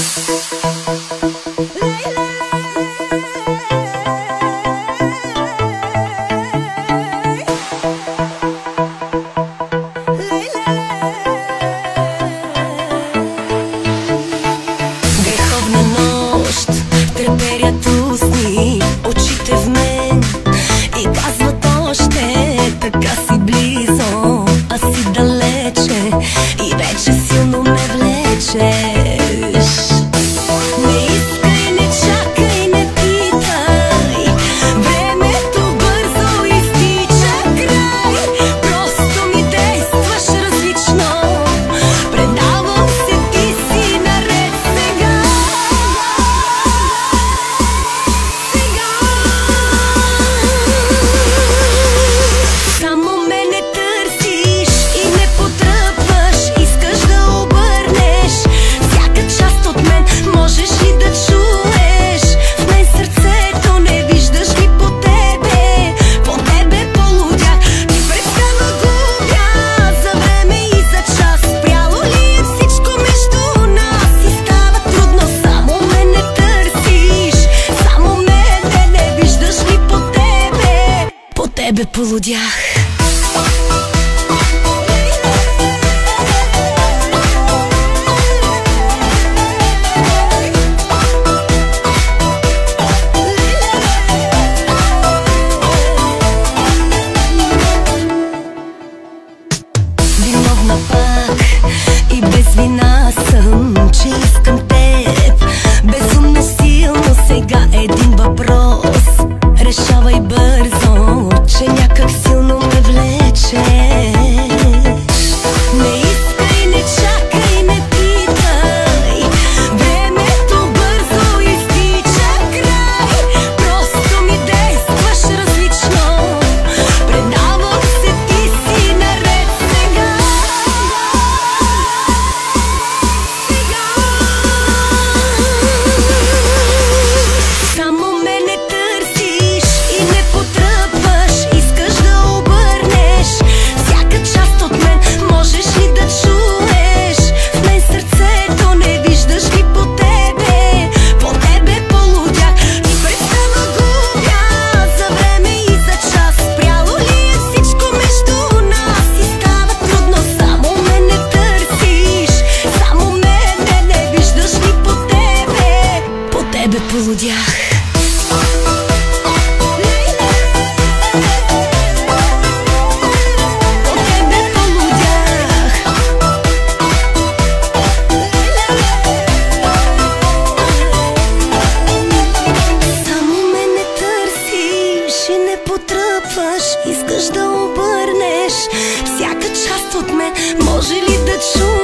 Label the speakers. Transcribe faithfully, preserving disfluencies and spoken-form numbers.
Speaker 1: Тебе полудях.
Speaker 2: Виновна пак и без вина съм, че искам теб безумно силно. Сега един въпрос, решавай бързо, че някак силно ме влечеш. Не искай, не чакай, не питай, времето бързо изтича край. Просто ми действаш различно, предавам се, ти си наред сега. Само ме не търсиш и не потръпваш, искаш да обърнеш всяка част от мен. Можеш ли да чуеш в мен сърцето? Не виждаш ли по тебе, по тебе полудях и представа губя за време и за час. Спряло ли е всичко между нас и става трудно? Само ме не търсиш, само мен не, не виждаш ли по тебе, по тебе полудях. Потръпваш, искаш да обърнеш всяка част от мен. Може ли да чуеш